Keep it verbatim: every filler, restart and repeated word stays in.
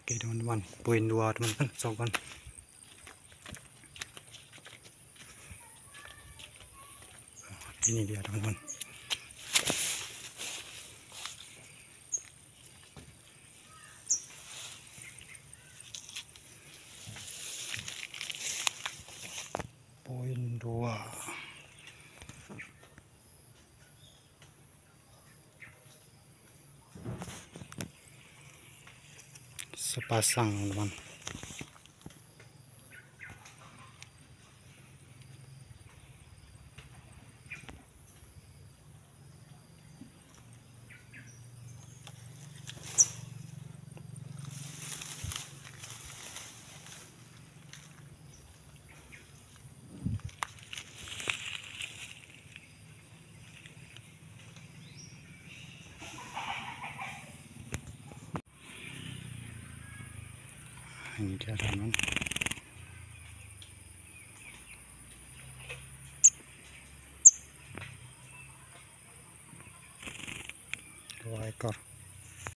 Oke teman-teman, poin dua teman-teman, sogon. Ini dia teman-teman. Poin dua. Sepasang teman. Ini dia teman. Dua ekor.